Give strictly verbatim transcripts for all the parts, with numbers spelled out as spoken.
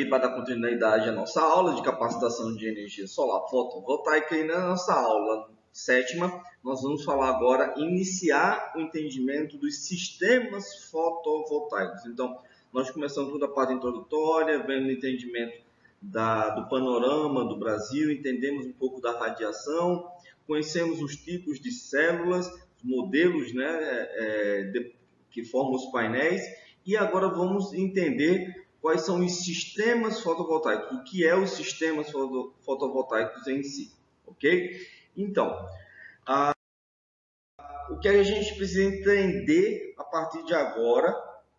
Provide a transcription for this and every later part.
aqui para dar continuidade à nossa aula de capacitação de energia solar fotovoltaica, e na nossa aula sétima nós vamos falar agora, iniciar o entendimento dos sistemas fotovoltaicos. Então, nós começamos toda a parte introdutória, vendo o entendimento da, do panorama do Brasil, entendemos um pouco da radiação, conhecemos os tipos de células, os modelos, né, é, de, que formam os painéis, e agora vamos entender quais são os sistemas fotovoltaicos, o que é os sistemas fotovoltaicos em si, ok? Então, a, o que a gente precisa entender a partir de agora,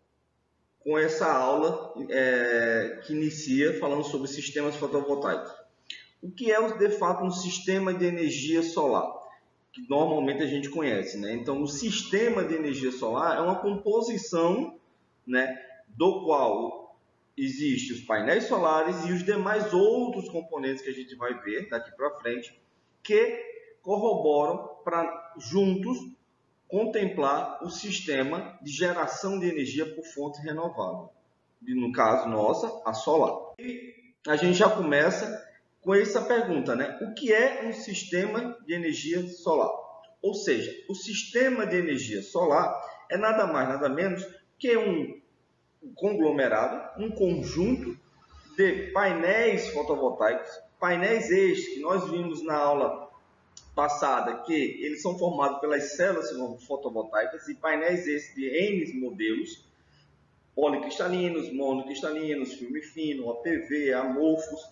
com essa aula é, que inicia falando sobre sistemas fotovoltaicos. O que é, de fato, um sistema de energia solar? Que normalmente a gente conhece, né? Então, o sistema de energia solar é uma composição, né, do qual existem os painéis solares e os demais outros componentes que a gente vai ver daqui para frente, que corroboram para juntos contemplar o sistema de geração de energia por fontes renováveis. No caso nossa, a solar. E a gente já começa com essa pergunta, né? O que é um sistema de energia solar? Ou seja, o sistema de energia solar é nada mais, nada menos que um conglomerado, um conjunto de painéis fotovoltaicos, painéis estes que nós vimos na aula passada, que eles são formados pelas células fotovoltaicas, e painéis estes de N modelos, policristalinos, monocristalinos, filme fino, A P V, amorfos,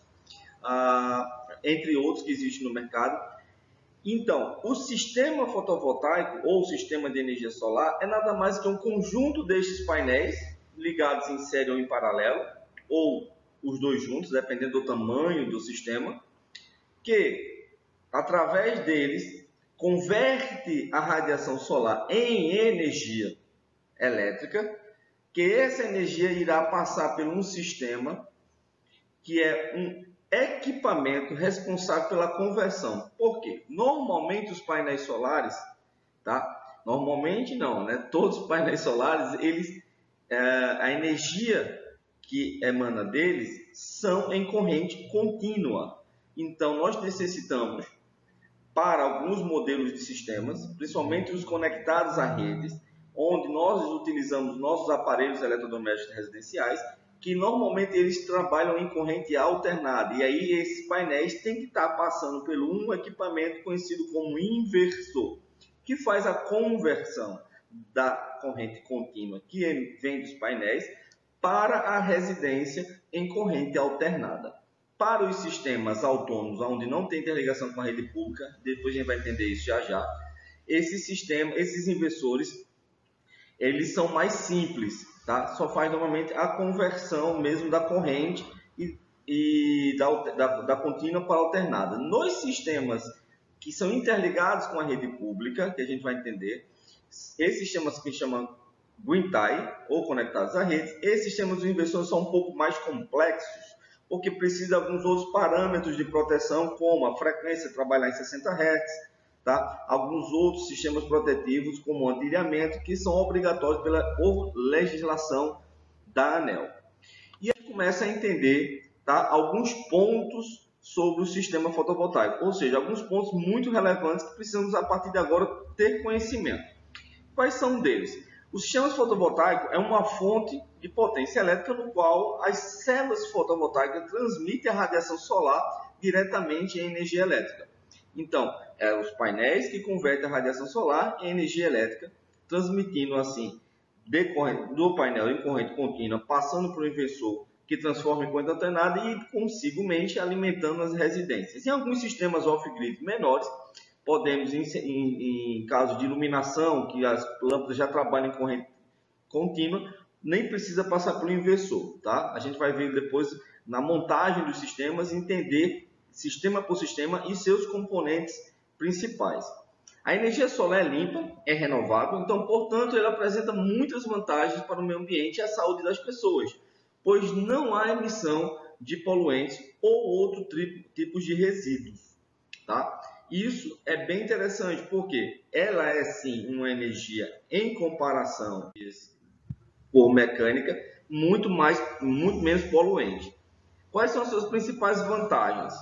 ah, entre outros que existem no mercado. Então, o sistema fotovoltaico ou sistema de energia solar é nada mais que um conjunto destes painéis ligados em série ou em paralelo, ou os dois juntos, dependendo do tamanho do sistema, que, através deles, converte a radiação solar em energia elétrica, que essa energia irá passar por um sistema que é um equipamento responsável pela conversão. Por quê? Normalmente os painéis solares, tá? Normalmente não, né? Todos os painéis solares, eles, é, a energia que emana deles são em corrente contínua. Então nós necessitamos, para alguns modelos de sistemas, principalmente os conectados a redes, onde nós utilizamos nossos aparelhos eletrodomésticos residenciais, que normalmente eles trabalham em corrente alternada. E aí esses painéis têm que estar passando por um equipamento conhecido como inversor, que faz a conversão da corrente contínua que vem dos painéis para a residência em corrente alternada. Para os sistemas autônomos, onde não tem interligação com a rede pública, depois a gente vai entender isso já já, esses sistemas, esses inversores, eles são mais simples, tá? Só faz normalmente a conversão mesmo da corrente e, e da, da, da contínua para a alternada. Nos sistemas que são interligados com a rede pública, que a gente vai entender, esses sistemas que chamam Green Tie, ou conectados à rede, esses sistemas de inversores são um pouco mais complexos, porque precisa de alguns outros parâmetros de proteção, como a frequência trabalhar em sessenta hertz, tá? Alguns outros sistemas protetivos, como o antilhamento, que são obrigatórios pela por legislação da ANEEL. E a gente começa a entender, tá, alguns pontos sobre o sistema fotovoltaico, ou seja, alguns pontos muito relevantes que precisamos, a partir de agora, ter conhecimento. Quais são deles? O sistema fotovoltaico é uma fonte de potência elétrica no qual as células fotovoltaicas transmitem a radiação solar diretamente em energia elétrica. Então, é os painéis que convertem a radiação solar em energia elétrica, transmitindo assim do painel em corrente contínua, passando para o inversor, que transforma em corrente alternada e consiguimente alimentando as residências. Em alguns sistemas off-grid menores, podemos, em, em, em caso de iluminação, que as lâmpadas já trabalham em corrente contínua, nem precisa passar pelo inversor, tá? A gente vai ver depois na montagem dos sistemas, entender sistema por sistema e seus componentes principais. A energia solar é limpa, é renovável, então, portanto, ela apresenta muitas vantagens para o meio ambiente e a saúde das pessoas, pois não há emissão de poluentes ou outros tipos de resíduos, tá? Isso é bem interessante, porque ela é sim uma energia, em comparação por mecânica, muito mais, muito menos poluente. Quais são as suas principais vantagens?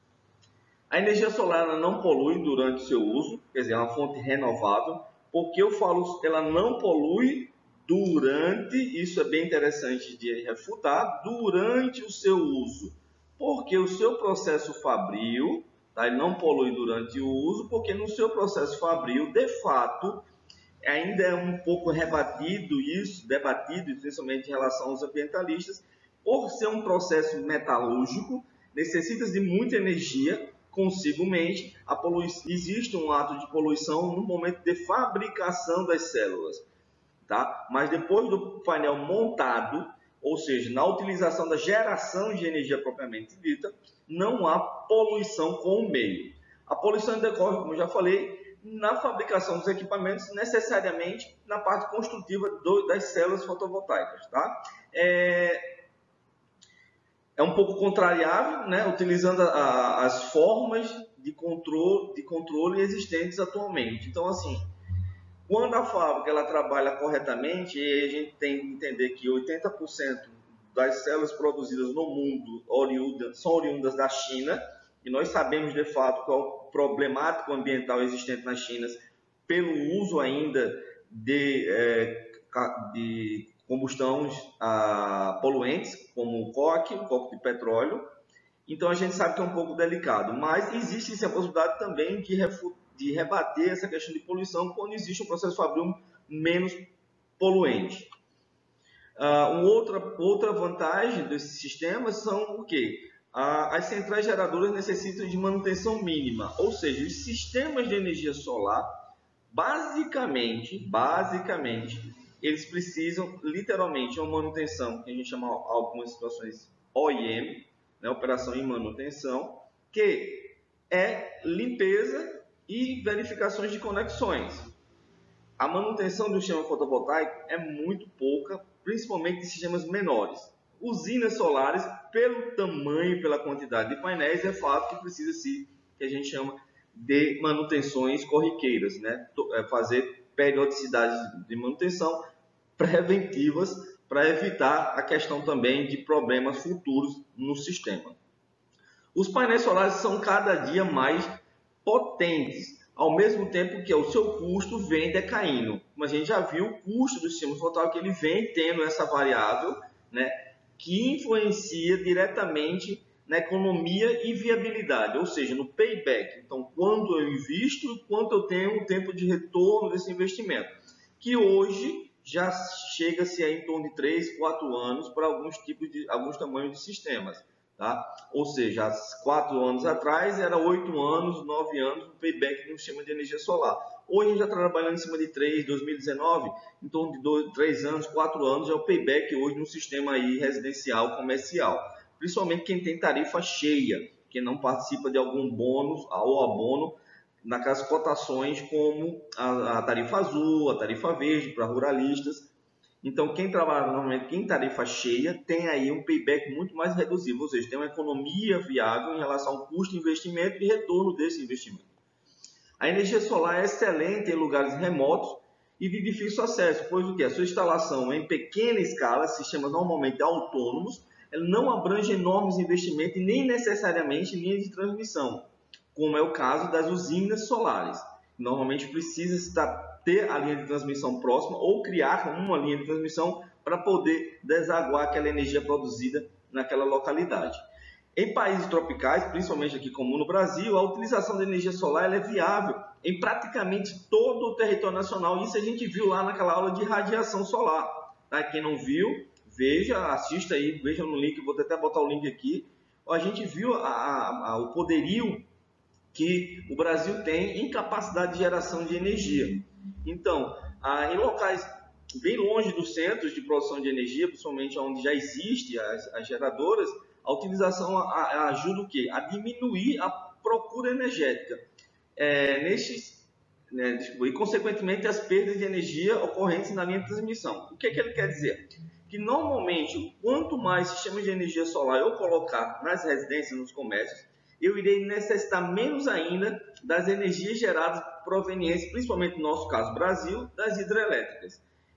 A energia solar ela não polui durante o seu uso, quer dizer, é uma fonte renovável. Por que eu falo ela não polui durante, isso é bem interessante de refutar, durante o seu uso? Porque o seu processo fabril, tá, ele não polui durante o uso, porque no seu processo fabril, de fato, ainda é um pouco rebatido isso, debatido, principalmente em relação aos ambientalistas, por ser um processo metalúrgico, necessita de muita energia, consigumente, a polui... existe um ato de poluição no momento de fabricação das células, tá? Mas depois do painel montado, ou seja, na utilização da geração de energia propriamente dita, não há poluição com o meio. A poluição decorre, como eu já falei, na fabricação dos equipamentos, necessariamente na parte construtiva do... das células fotovoltaicas, tá? É... É um pouco contrariável, né? Utilizando a, a, as formas de controle, de controle existentes atualmente. Então, assim, quando a fábrica ela trabalha corretamente, a gente tem que entender que oitenta por cento das células produzidas no mundo oriundas, são oriundas da China, e nós sabemos de fato qual é o problemático ambiental existente na China pelo uso ainda de, é, de combustões ah, poluentes, como o coque, o coque de petróleo. Então a gente sabe que é um pouco delicado, mas existe sim, a possibilidade também de, de rebater essa questão de poluição quando existe um processo fabril menos poluente. Ah, uma outra, outra vantagem desses sistemas são o quê? Ah, as centrais geradoras necessitam de manutenção mínima, ou seja, os sistemas de energia solar, basicamente, basicamente, eles precisam literalmente de uma manutenção, que a gente chama em algumas situações O I M, né, operação em manutenção, que é limpeza e verificações de conexões. A manutenção do sistema fotovoltaico é muito pouca, principalmente em sistemas menores. Usinas solares, pelo tamanho, pela quantidade de painéis, é fato que precisa sim, que a gente chama de manutenções corriqueiras, né? Fazer periodicidades de manutenção preventivas para evitar a questão também de problemas futuros no sistema. Os painéis solares são cada dia mais potentes, ao mesmo tempo que o seu custo vem decaindo. Como a gente já viu, o custo do sistema fotovoltaico ele vem tendo essa variável, né, que influencia diretamente na economia e viabilidade, ou seja, no payback. Então, quando eu invisto, quanto eu tenho um tempo de retorno desse investimento, que hoje já chega-se em torno de três, quatro anos para alguns tipos de, alguns tamanhos de sistemas, tá? Ou seja, há quatro anos atrás era oito anos, nove anos o payback de um sistema de energia solar. Hoje a gente já está trabalhando em cima de três, dois mil e dezenove, em torno de dois, três anos, quatro anos é o payback hoje no sistema aí residencial, comercial. Principalmente quem tem tarifa cheia, quem não participa de algum bônus ou abono naquelas cotações como a, a tarifa azul, a tarifa verde para ruralistas. Então, quem trabalha normalmente em tarifa cheia tem aí um payback muito mais reduzido, ou seja, tem uma economia viável em relação ao custo de investimento e retorno desse investimento. A energia solar é excelente em lugares remotos e de difícil acesso, pois o que? A sua instalação é em pequena escala, sistemas normalmente autônomos, ela não abrange enormes investimentos e nem necessariamente linhas de transmissão, como é o caso das usinas solares. Normalmente precisa estar, ter a linha de transmissão próxima ou criar uma linha de transmissão para poder desaguar aquela energia produzida naquela localidade. Em países tropicais, principalmente aqui como no Brasil, a utilização da energia solar ela é viável em praticamente todo o território nacional. Isso a gente viu lá naquela aula de radiação solar. Tá? Quem não viu, veja, assista aí, veja no link, vou até botar o link aqui. A gente viu a, a, a, o poderio que o Brasil tem em capacidade de geração de energia. Então, ah, em locais bem longe dos centros de produção de energia, principalmente onde já existem as, as geradoras, a utilização a, a ajuda o quê? A diminuir a procura energética. É, nestes, né, e, consequentemente, as perdas de energia ocorrentes na linha de transmissão. O que, é que ele quer dizer? Que, normalmente, quanto mais sistemas de energia solar eu colocar nas residências, nos comércios, eu irei necessitar menos ainda das energias geradas provenientes, principalmente no nosso caso, Brasil, das hidrelétricas.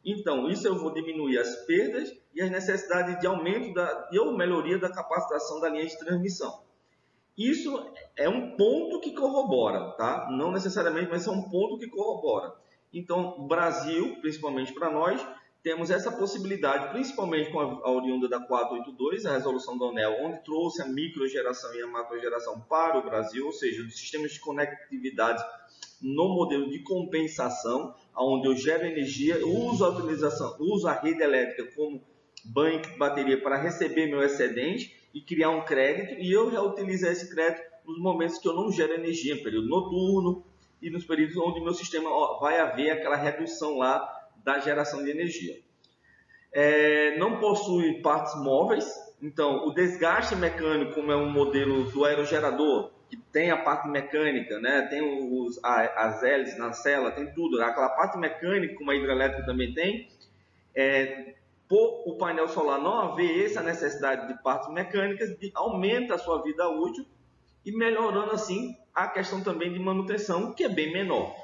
Então, isso eu vou diminuir as perdas e as necessidades de aumento da, ou melhoria da capacitação da linha de transmissão. Isso é um ponto que corrobora, tá? Não necessariamente, mas é um ponto que corrobora. Então, o Brasil, principalmente para nós, temos essa possibilidade, principalmente com a, a oriunda da quatrocentos e oitenta e dois, a resolução da ANEEL, onde trouxe a microgeração e a macrogeração para o Brasil, ou seja, os sistemas de conectividade no modelo de compensação, onde eu gero energia, uso a utilização, uso a rede elétrica como banco de bateria para receber meu excedente e criar um crédito, e eu reutilizar esse crédito nos momentos que eu não gero energia, no período noturno e nos períodos onde meu sistema ó, vai haver aquela redução lá da geração de energia. É, não possui partes móveis, então o desgaste mecânico, como é um modelo do aerogerador, que tem a parte mecânica, né? Tem os, a, as hélices na cela, tem tudo. Aquela parte mecânica, como a hidrelétrica também tem, é, por o painel solar não haver essa necessidade de partes mecânicas, de, aumenta a sua vida útil e melhorando assim a questão também de manutenção, que é bem menor.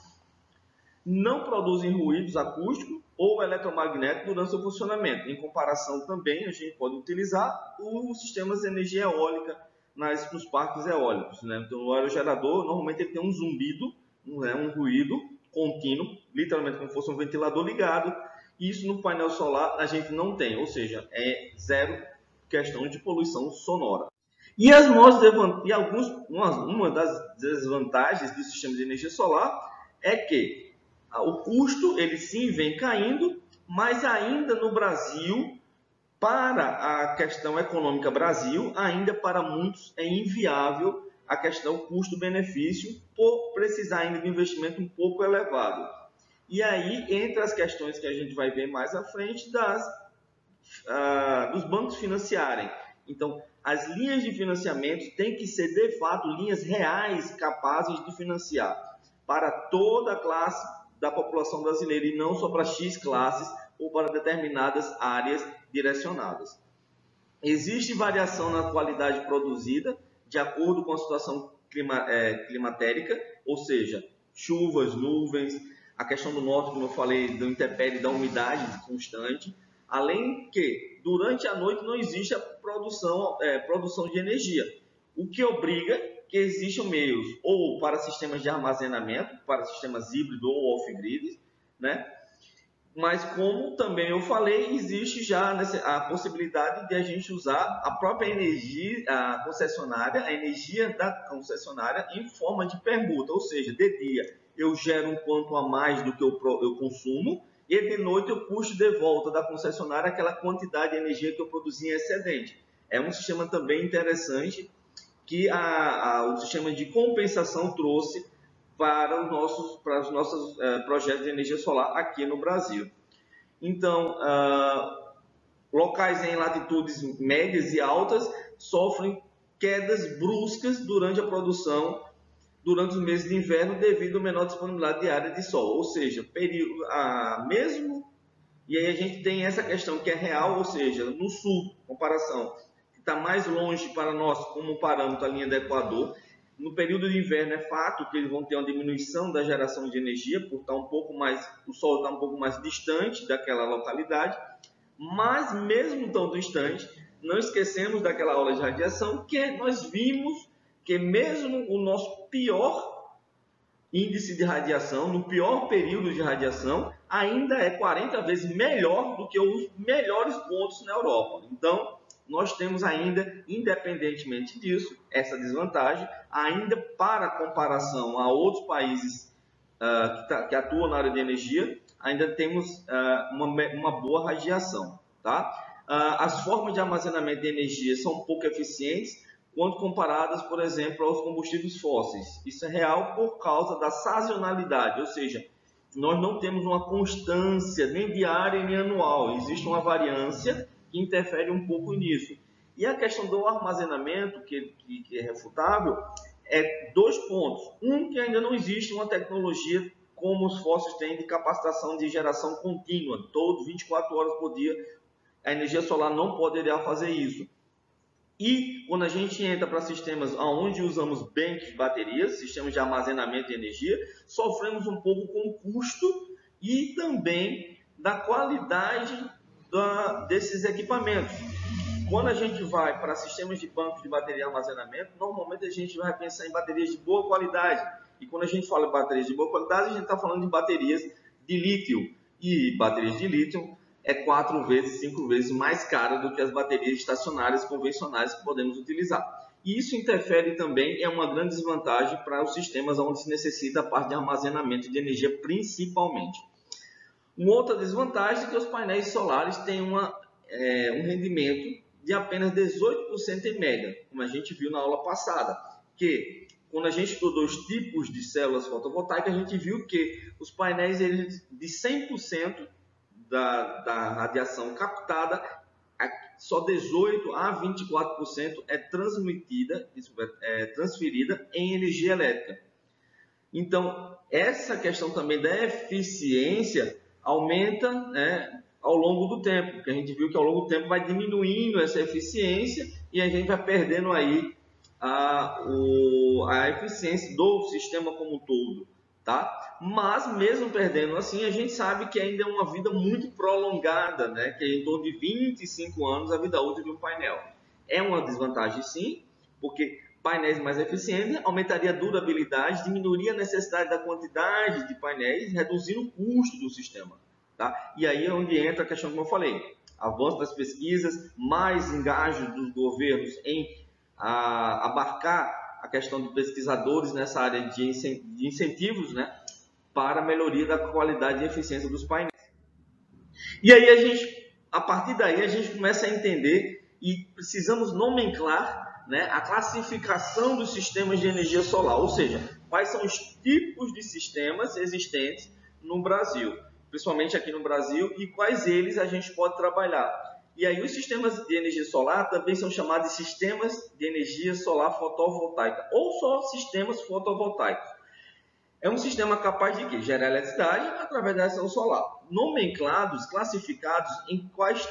Não produzem ruídos acústicos ou eletromagnéticos durante seu funcionamento. Em comparação também, a gente pode utilizar os sistemas de energia eólica nas, nos parques eólicos, né? Então, o aerogerador, normalmente, ele tem um zumbido, né? Um ruído contínuo, literalmente como se fosse um ventilador ligado. Isso no painel solar a gente não tem, ou seja, é zero questão de poluição sonora. E, as e alguns, uma, uma das desvantagens do sistema de energia solar é que o custo, ele sim vem caindo, mas ainda no Brasil, para a questão econômica Brasil, ainda para muitos é inviável a questão custo-benefício, por precisar ainda de um investimento um pouco elevado. E aí, entre as questões que a gente vai ver mais à frente, das, uh, dos bancos financiarem. Então, as linhas de financiamento têm que ser, de fato, linhas reais capazes de financiar para toda a classe da população brasileira e não só para X classes ou para determinadas áreas direcionadas. Existe variação na qualidade produzida de acordo com a situação clima, é, climatérica, ou seja, chuvas, nuvens, a questão do norte, como eu falei, do intempérie, da umidade constante, além que durante a noite não existe a produção, é, produção de energia, o que obriga que existam meios ou para sistemas de armazenamento, para sistemas híbridos ou off-grid, né? Mas como também eu falei, existe já a possibilidade de a gente usar a própria energia, a concessionária, a energia da concessionária em forma de permuta, ou seja, de dia eu gero um quanto a mais do que eu, eu consumo e de noite eu puxo de volta da concessionária aquela quantidade de energia que eu produzi em excedente. É um sistema também interessante que a, a, o sistema de compensação trouxe para os nossos, para os nossos uh, projetos de energia solar aqui no Brasil. Então, uh, locais em latitudes médias e altas sofrem quedas bruscas durante a produção, durante os meses de inverno, devido à menor disponibilidade de área de sol. Ou seja, período, uh, mesmo... E aí a gente tem essa questão que é real, ou seja, no sul, comparação... está mais longe para nós como parâmetro a linha do Equador. No período de inverno é fato que eles vão ter uma diminuição da geração de energia, por estar um pouco mais, o sol está um pouco mais distante daquela localidade, mas mesmo tão distante, não esquecemos daquela aula de radiação, que nós vimos que mesmo o nosso pior índice de radiação, no pior período de radiação, ainda é quarenta vezes melhor do que os melhores pontos na Europa. Então, nós temos ainda, independentemente disso, essa desvantagem, ainda para comparação a outros países uh, que, tá, que atuam na área de energia, ainda temos uh, uma, uma boa radiação. Tá? Uh, as formas de armazenamento de energia são pouco eficientes quando comparadas, por exemplo, aos combustíveis fósseis. Isso é real por causa da sazonalidade, ou seja, nós não temos uma constância nem diária nem anual, existe uma variância que interfere um pouco nisso. E a questão do armazenamento, que, que, que é refutável, é dois pontos. Um, que ainda não existe uma tecnologia como os fósseis têm de capacitação de geração contínua, todo vinte e quatro horas por dia. A energia solar não poderia fazer isso. E quando a gente entra para sistemas onde usamos banks de baterias, sistemas de armazenamento de energia, sofremos um pouco com o custo e também da qualidade da, desses equipamentos. Quando a gente vai para sistemas de banco de bateria e armazenamento, normalmente a gente vai pensar em baterias de boa qualidade. E quando a gente fala em baterias de boa qualidade, a gente está falando de baterias de lítio. E baterias de lítio é quatro vezes, cinco vezes mais cara do que as baterias estacionárias convencionais que podemos utilizar. E isso interfere também, é uma grande desvantagem para os sistemas onde se necessita a parte de armazenamento de energia principalmente. Uma outra desvantagem é que os painéis solares têm uma, é, um rendimento de apenas dezoito por cento em média, como a gente viu na aula passada, que quando a gente estudou os tipos de células fotovoltaicas, a gente viu que os painéis eles, de cem por cento da, da radiação captada, só dezoito a vinte e quatro por cento é transmitida, é transferida em energia elétrica. Então, essa questão também da eficiência aumenta, né, ao longo do tempo, porque a gente viu que ao longo do tempo vai diminuindo essa eficiência e a gente vai perdendo aí a, o, a eficiência do sistema como um todo, tá? Mas mesmo perdendo assim, a gente sabe que ainda é uma vida muito prolongada, né? Que é em torno de vinte e cinco anos a vida útil de um painel. É uma desvantagem sim, porque painéis mais eficientes aumentaria a durabilidade, diminuiria a necessidade da quantidade de painéis, reduzindo o custo do sistema. Tá? E aí é onde entra a questão que eu falei, avanço das pesquisas, mais engajo dos governos em a, abarcar a questão de pesquisadores nessa área de incentivos, né, para a melhoria da qualidade e eficiência dos painéis. E aí a gente, a partir daí a gente começa a entender e precisamos nomenclar, né, a classificação dos sistemas de energia solar, ou seja, quais são os tipos de sistemas existentes no Brasil, principalmente aqui no Brasil, e quais eles a gente pode trabalhar. E aí os sistemas de energia solar também são chamados de sistemas de energia solar fotovoltaica, ou só sistemas fotovoltaicos. É um sistema capaz de quê? Gerar eletricidade através da ação solar. Nomenclados, classificados em quais...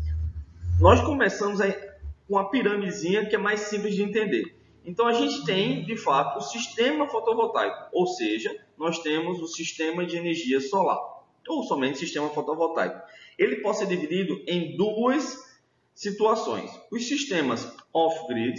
Nós começamos aí com a piramidezinha que é mais simples de entender. Então a gente tem, de fato, o sistema fotovoltaico, ou seja, nós temos o sistema de energia solar, ou somente sistema fotovoltaico. Ele pode ser dividido em duas situações. Os sistemas off-grid,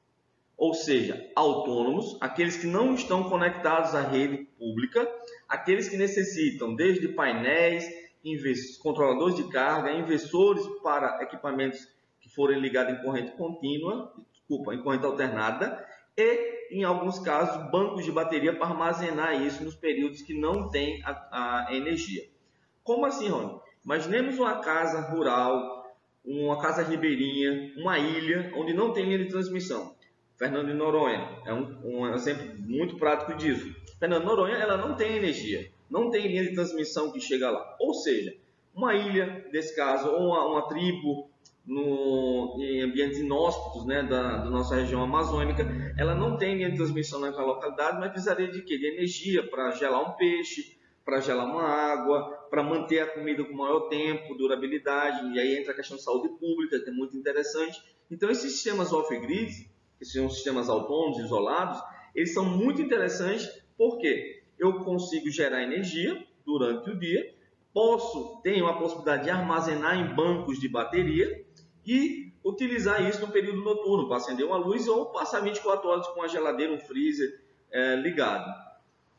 ou seja, autônomos, aqueles que não estão conectados à rede pública, aqueles que necessitam desde painéis, controladores de carga, inversores para equipamentos que forem ligados em corrente contínua, desculpa, em corrente alternada, e, em alguns casos, bancos de bateria para armazenar isso nos períodos que não tem a, a energia. Como assim, Rony? Imaginemos uma casa rural, uma casa ribeirinha, uma ilha, onde não tem linha de transmissão. Fernando de Noronha é um, um exemplo muito prático disso. Fernando de Noronha ela não tem energia, não tem linha de transmissão que chega lá. Ou seja, uma ilha, nesse caso, ou uma, uma tribo no, em ambientes inóspitos, né, da, da nossa região amazônica, ela não tem linha de transmissão naquela localidade, mas precisaria de quê? De energia para gelar um peixe, para gelar uma água, para manter a comida com maior tempo, durabilidade, e aí entra a questão de saúde pública, que é muito interessante. Então, esses sistemas off-grid, que são sistemas autônomos, isolados, eles são muito interessantes porque eu consigo gerar energia durante o dia, posso, tenho a possibilidade de armazenar em bancos de bateria e utilizar isso no período noturno, para acender uma luz ou passar vinte e quatro horas com a geladeira, um freezer é, ligado.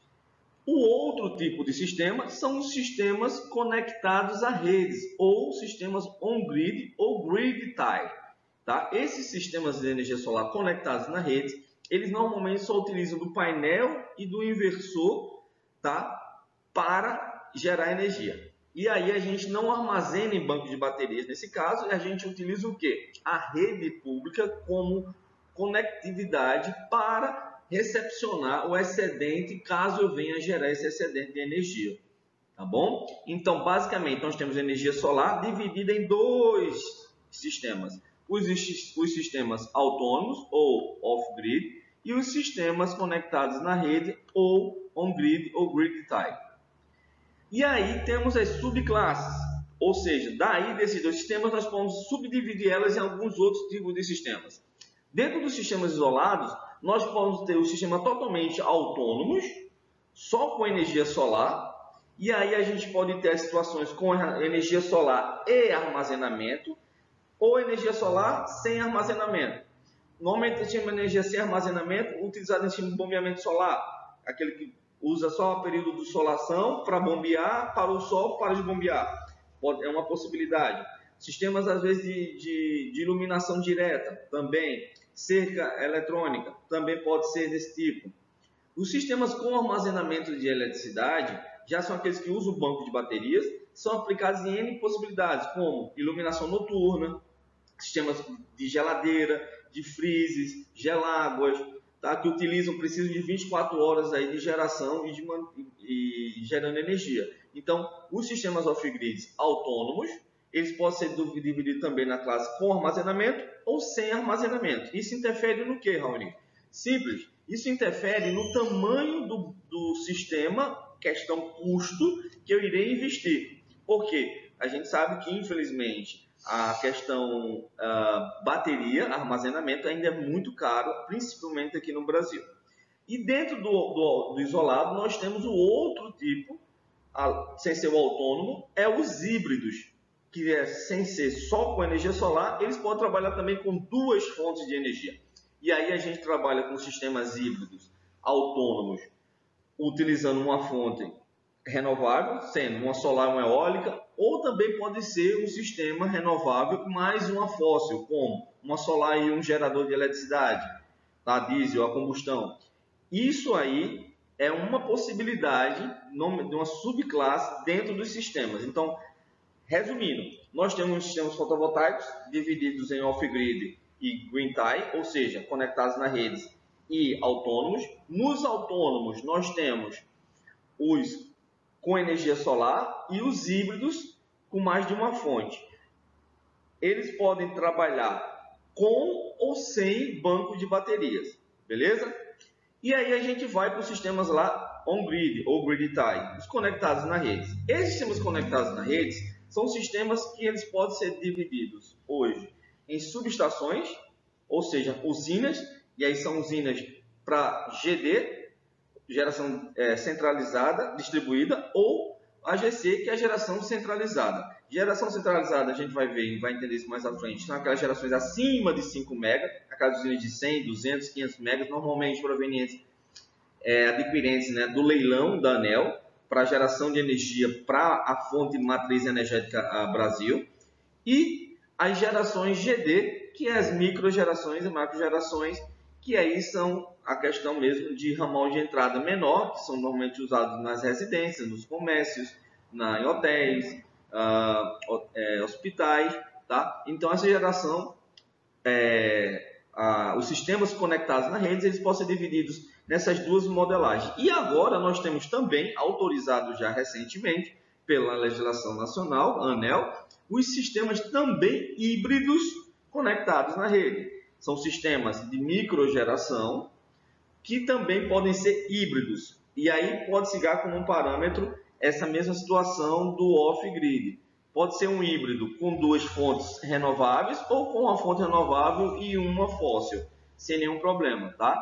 O outro tipo de sistema são os sistemas conectados a redes, ou sistemas on-grid ou grid-tie. Tá? Esses sistemas de energia solar conectados na rede, eles normalmente só utilizam do painel e do inversor, tá? Para gerar energia. E aí a gente não armazena em banco de baterias nesse caso, e a gente utiliza o quê? A rede pública como conectividade para recepcionar o excedente caso eu venha gerar esse excedente de energia, tá bom? Então, basicamente, nós temos energia solar dividida em dois sistemas. Os, os sistemas autônomos, ou off-grid, e os sistemas conectados na rede, ou on-grid, ou grid-tie. E aí temos as subclasses, ou seja, daí desses dois sistemas nós podemos subdividir elas em alguns outros tipos de sistemas. Dentro dos sistemas isolados, nós podemos ter o sistema totalmente autônomos, só com energia solar, E aí a gente pode ter as situações com energia solar e armazenamento, ou energia solar sem armazenamento. Normalmente, o sistema de energia sem armazenamento, utilizado em sistema de bombeamento solar, aquele que usa só o período de solação para bombear, para o sol, para de bombear. Pode, é uma possibilidade. Sistemas, às vezes, de, de, de iluminação direta, também. Cerca eletrônica, também pode ser desse tipo. Os sistemas com armazenamento de eletricidade, já são aqueles que usam o banco de baterias, são aplicados em N possibilidades, como iluminação noturna, sistemas de geladeira, de freezes, geláguas, tá? Que utilizam, precisam de vinte e quatro horas aí de geração e, de, e, e gerando energia. Então, os sistemas off-grid autônomos, eles podem ser divididos também na classe com armazenamento ou sem armazenamento. Isso interfere no que, Raoni? Simples. Isso interfere no tamanho do, do sistema, questão custo, que eu irei investir. Por quê? A gente sabe que, infelizmente, a questão uh, bateria, armazenamento, ainda é muito caro, principalmente aqui no Brasil. E dentro do, do, do isolado, nós temos o outro tipo, a, sem ser o autônomo, é os híbridos, que é sem ser só com energia solar, eles podem trabalhar também com duas fontes de energia. E aí a gente trabalha com sistemas híbridos autônomos, utilizando uma fonte renovável, sendo uma solar, uma eólica, ou também pode ser um sistema renovável mais uma fóssil, como uma solar e um gerador de eletricidade, tá? Diesel, a combustão. Isso aí é uma possibilidade de uma subclasse dentro dos sistemas. Então, resumindo, nós temos sistemas fotovoltaicos divididos em off-grid e green-tie, ou seja, conectados na rede e autônomos. Nos autônomos, nós temos os com energia solar e os híbridos com mais de uma fonte. Eles podem trabalhar com ou sem banco de baterias, beleza? E aí a gente vai para os sistemas lá on-grid ou grid-tie, os conectados na rede. Esses sistemas conectados na rede são sistemas que eles podem ser divididos hoje em subestações, ou seja, usinas, e aí são usinas para G D, geração é, centralizada, distribuída, ou A G C, que é a geração centralizada. Geração centralizada, a gente vai ver e vai entender isso mais à frente, são aquelas gerações acima de cinco megas, aquelas usinas de cem, duzentos, quinhentos megas, normalmente provenientes, é, adquirentes, né, do leilão da ANEEL, para geração de energia para a fonte matriz energética a Brasil, e as gerações G D, que é as microgerações e macrogerações, que aí são a questão mesmo de ramal de entrada menor, que são normalmente usados nas residências, nos comércios, na, em hotéis, uh, é, hospitais, tá? Então essa geração, é, a, os sistemas conectados na rede, eles podem ser divididos nessas duas modelagens. E agora nós temos também, autorizado já recentemente pela legislação nacional, a ANEEL, os sistemas também híbridos conectados na rede. São sistemas de microgeração que também podem ser híbridos. E aí pode-se dar como um parâmetro essa mesma situação do off-grid. Pode ser um híbrido com duas fontes renováveis ou com uma fonte renovável e uma fóssil, sem nenhum problema, tá?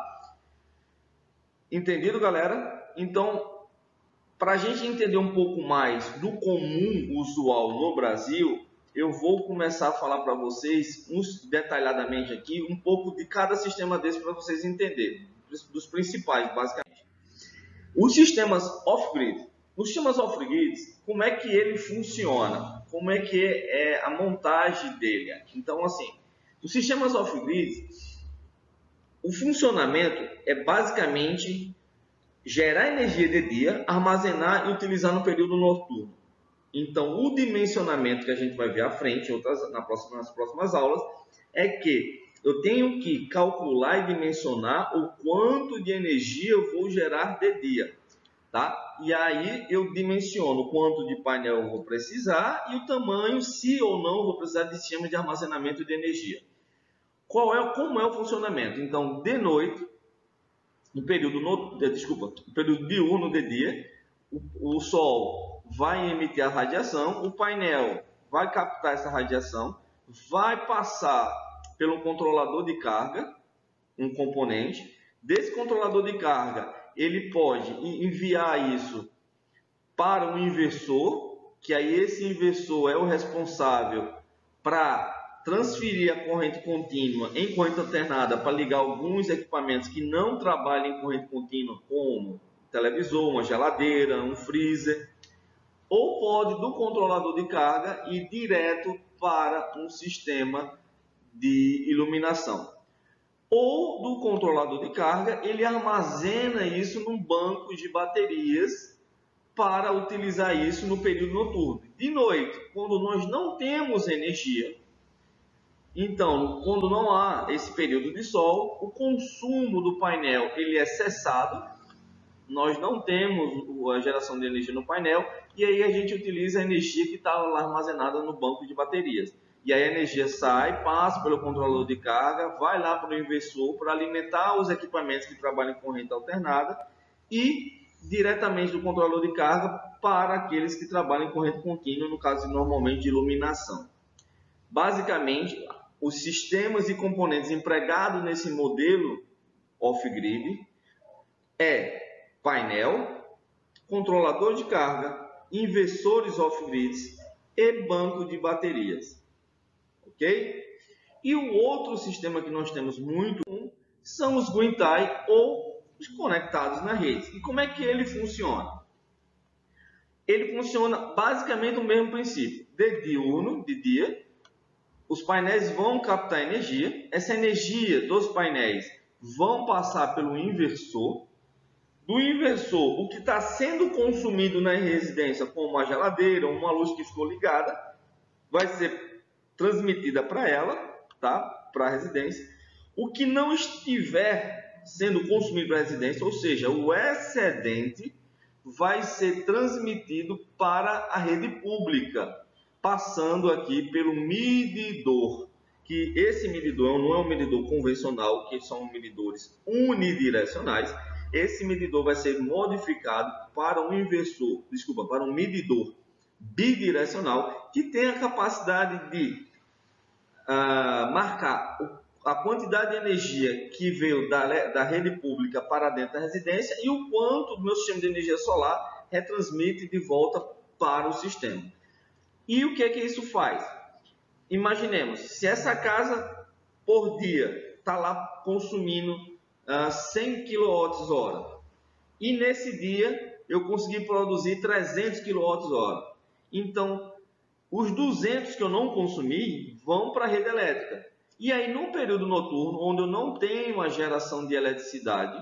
Entendido, galera? Então, para a gente entender um pouco mais do comum usual no Brasil, eu vou começar a falar para vocês, uns, detalhadamente aqui, um pouco de cada sistema desse para vocês entenderem, dos principais, basicamente. Os sistemas off-grid. Os sistemas off-grid, como é que ele funciona? Como é que é a montagem dele? Então, assim, os sistemas off-grid, o funcionamento é basicamente gerar energia de dia, armazenar e utilizar no período noturno. Então, o dimensionamento que a gente vai ver à frente, outras, na próxima, nas próximas aulas, é que eu tenho que calcular e dimensionar o quanto de energia eu vou gerar de dia, tá? E aí eu dimensiono quanto de painel eu vou precisar e o tamanho, se ou não eu vou precisar de sistema de armazenamento de energia. Qual é, como é o funcionamento? Então, de noite, no período, no, desculpa, no período diurno de dia, o, o sol vai emitir a radiação, o painel vai captar essa radiação, vai passar pelo controlador de carga, um componente. Desse controlador de carga, ele pode enviar isso para um inversor, que aí esse inversor é o responsável para transferir a corrente contínua em corrente alternada para ligar alguns equipamentos que não trabalham em corrente contínua, como um televisor, uma geladeira, um freezer, ou pode do controlador de carga ir direto para um sistema de iluminação. Ou do controlador de carga, ele armazena isso num banco de baterias para utilizar isso no período noturno. De noite, quando nós não temos energia, então, quando não há esse período de sol, o consumo do painel ele é cessado, nós não temos a geração de energia no painel, e aí a gente utiliza a energia que está lá armazenada no banco de baterias. E aí a energia sai, passa pelo controlador de carga, vai lá para o inversor para alimentar os equipamentos que trabalham em corrente alternada e diretamente do controlador de carga para aqueles que trabalham em corrente contínua, no caso normalmente de iluminação. Basicamente, os sistemas e componentes empregados nesse modelo off-grid é painel, controlador de carga, inversores off-grids e banco de baterias. Ok? E o outro sistema que nós temos muito comum são os green tie ou os conectados na rede. E como é que ele funciona? Ele funciona basicamente o mesmo princípio. De diurno, de dia, os painéis vão captar energia. Essa energia dos painéis vão passar pelo inversor. Do inversor, o que está sendo consumido na residência, como uma geladeira, uma luz que ficou ligada, vai ser transmitida para ela, tá? Para a residência. O que não estiver sendo consumido para a residência, ou seja, o excedente, vai ser transmitido para a rede pública, passando aqui pelo medidor, que esse medidor não é um medidor convencional, que são medidores unidirecionais. Esse medidor vai ser modificado para um inversor, desculpa, para um medidor bidirecional, que tem a capacidade de uh, marcar a quantidade de energia que veio da, da rede pública para dentro da residência e o quanto do meu sistema de energia solar retransmite de volta para o sistema. E o que é que isso faz? Imaginemos, se essa casa por dia está lá consumindo uh, cem quilowatt-hora e nesse dia eu consegui produzir trezentos quilowatt-hora, então os duzentos que eu não consumi vão para a rede elétrica. E aí, no período noturno, onde eu não tenho a geração de eletricidade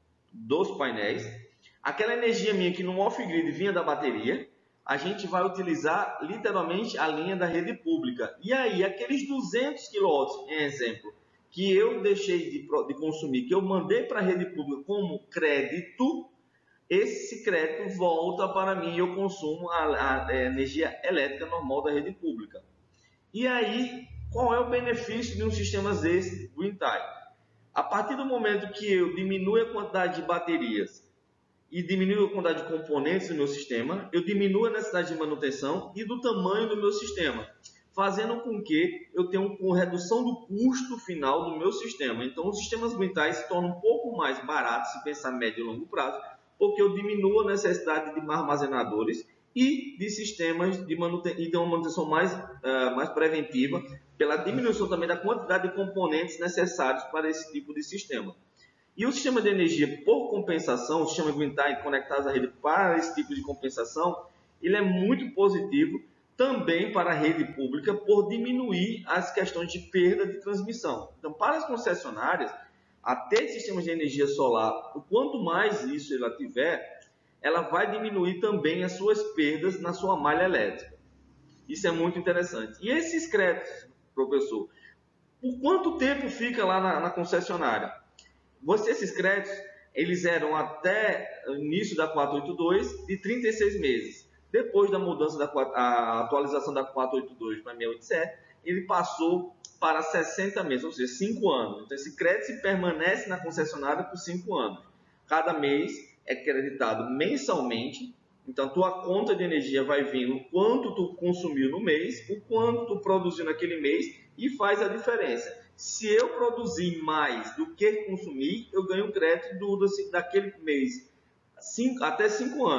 dos painéis, aquela energia minha que no off-grid vinha da bateria, a gente vai utilizar literalmente a linha da rede pública. E aí, aqueles duzentos quilowatts, em exemplo, que eu deixei de, de consumir, que eu mandei para a rede pública como crédito, esse crédito volta para mim e eu consumo a, a, a energia elétrica normal da rede pública. E aí, qual é o benefício de um sistema desse green tie? A partir do momento que eu diminuo a quantidade de baterias e diminuo a quantidade de componentes do meu sistema, eu diminuo a necessidade de manutenção e do tamanho do meu sistema, fazendo com que eu tenha uma redução do custo final do meu sistema. Então, os sistemas green tie se tornam um pouco mais baratos, se pensar médio e longo prazo, porque eu diminuo a necessidade de armazenadores e de sistemas de manutenção, e de uma manutenção mais, uh, mais preventiva, pela diminuição também da quantidade de componentes necessários para esse tipo de sistema. E o sistema de energia por compensação, o sistema green tie conectados à rede para esse tipo de compensação, ele é muito positivo também para a rede pública por diminuir as questões de perda de transmissão. Então, para as concessionárias, até sistemas de energia solar, o quanto mais isso ela tiver, ela vai diminuir também as suas perdas na sua malha elétrica. Isso é muito interessante. E esses créditos, professor, por quanto tempo fica lá na, na concessionária? Você, esses créditos, eles eram até o início da quatrocentos e oitenta e dois de trinta e seis meses. Depois da mudança da a atualização da quatrocentos e oitenta e dois para seiscentos e oitenta e sete, ele passou para sessenta meses, ou seja, cinco anos. Então, esse crédito permanece na concessionária por cinco anos. Cada mês é creditado mensalmente. Então, a tua conta de energia vai vindo o quanto tu consumiu no mês, o quanto tu produziu naquele mês e faz a diferença. Se eu produzir mais do que consumir, eu ganho crédito do, daquele mês cinco, até cinco anos.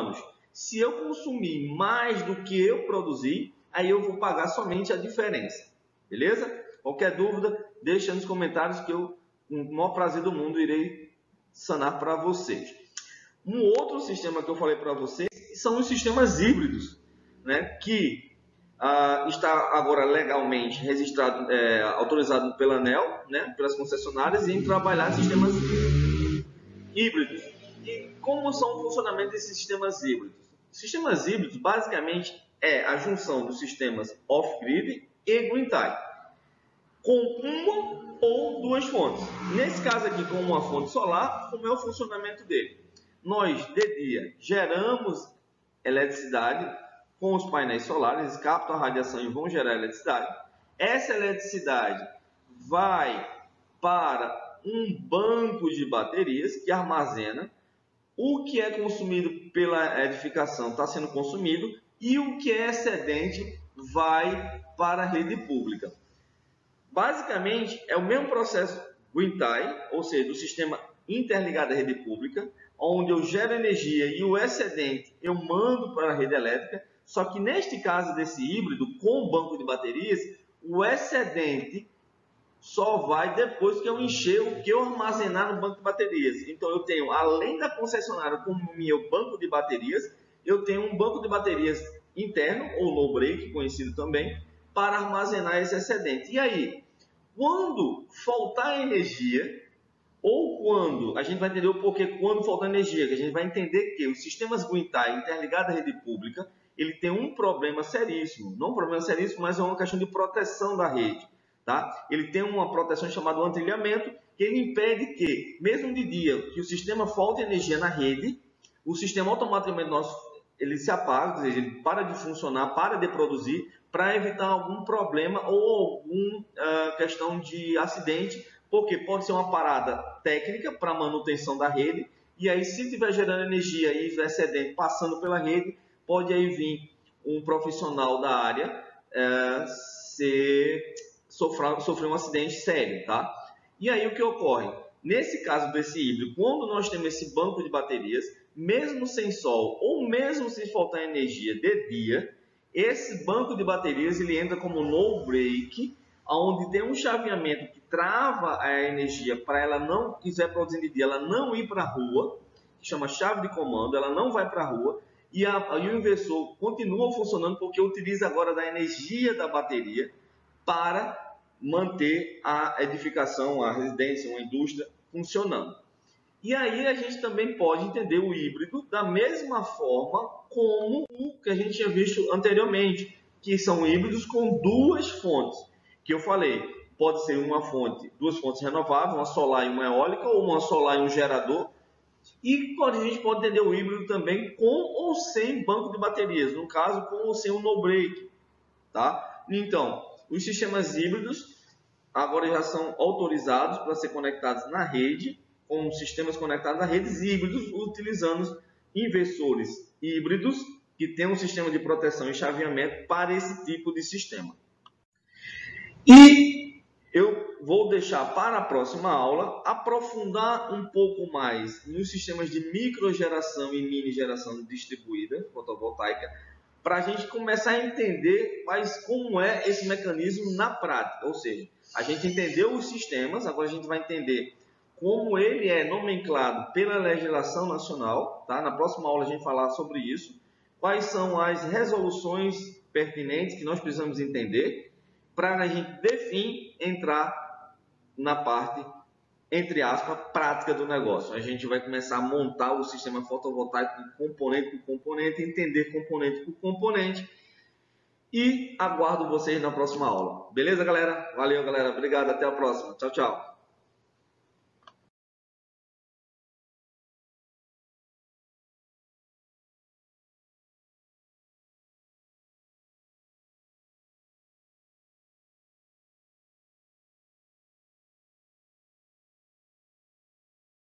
Se eu consumir mais do que eu produzi, aí eu vou pagar somente a diferença. Beleza? Qualquer dúvida, deixa nos comentários que eu, com o maior prazer do mundo, irei sanar para vocês. Um outro sistema que eu falei para vocês são os sistemas híbridos, né, que ah, está agora legalmente registrado, é, autorizado pela ANEEL, né, pelas concessionárias, em trabalhar sistemas híbridos. E como são o funcionamento desses sistemas híbridos? Sistemas híbridos, basicamente, é a junção dos sistemas off-grid e green-tie, com uma ou duas fontes. Nesse caso aqui, com uma fonte solar, como é o funcionamento dele? Nós, de dia, geramos eletricidade com os painéis solares, eles captam a radiação e vão gerar eletricidade. Essa eletricidade vai para um banco de baterias que armazena o que é consumido pela edificação, está sendo consumido, e o que é excedente vai para a rede pública. Basicamente, é o mesmo processo green-tie, ou seja, do sistema interligado à rede pública, onde eu gero energia e o excedente eu mando para a rede elétrica, só que neste caso desse híbrido, com o banco de baterias, o excedente só vai depois que eu encher o que eu armazenar no banco de baterias. Então eu tenho, além da concessionária como meu banco de baterias, eu tenho um banco de baterias interno, ou low break, conhecido também, para armazenar esse excedente. E aí, quando faltar energia, ou quando, a gente vai entender o porquê quando faltar energia, que a gente vai entender que os sistemas green-tie interligados à rede pública, ele tem um problema seríssimo, não um problema seríssimo, mas é uma questão de proteção da rede. Tá? Ele tem uma proteção chamada antrilhamento, que ele impede que, mesmo de dia, que o sistema falte energia na rede, o sistema automaticamente nosso, ele se apaga, ou seja, ele para de funcionar, para de produzir, para evitar algum problema ou alguma uh, questão de acidente, porque pode ser uma parada técnica para manutenção da rede, e aí se estiver gerando energia e estiver excedente passando pela rede, pode aí vir um profissional da área uh, ser... Sofrer, sofrer um acidente sério, tá? E aí o que ocorre? Nesse caso desse híbrido, quando nós temos esse banco de baterias, mesmo sem sol ou mesmo se faltar energia de dia, esse banco de baterias ele entra como no break, onde tem um chaveamento que trava a energia para ela não quiser produzir de dia, ela não ir para a rua, que chama chave de comando, ela não vai para a rua, e, a, e o inversor continua funcionando porque utiliza agora da energia da bateria para manter a edificação, a residência, uma indústria funcionando. E aí a gente também pode entender o híbrido da mesma forma como o que a gente tinha visto anteriormente, que são híbridos com duas fontes, que eu falei, pode ser uma fonte, duas fontes renováveis, uma solar e uma eólica, ou uma solar e um gerador, e a gente pode entender o híbrido também com ou sem banco de baterias, no caso com ou sem um no-break, tá? Então, os sistemas híbridos agora já são autorizados para ser conectados na rede, com sistemas conectados a redes híbridos, utilizando inversores híbridos que têm um sistema de proteção e chaveamento para esse tipo de sistema. E eu vou deixar para a próxima aula aprofundar um pouco mais nos sistemas de microgeração e mini geração distribuída fotovoltaica, para a gente começar a entender quais, como é esse mecanismo na prática. Ou seja, a gente entendeu os sistemas, agora a gente vai entender como ele é nomenclado pela legislação nacional. Tá? Na próxima aula a gente vai falar sobre isso. Quais são as resoluções pertinentes que nós precisamos entender para a gente, de fim, entrar na parte, entre aspas, prática do negócio. A gente vai começar a montar o sistema fotovoltaico componente por componente, entender componente por componente, e aguardo vocês na próxima aula. Beleza, galera? Valeu, galera. Obrigado. Até a próxima. Tchau, tchau.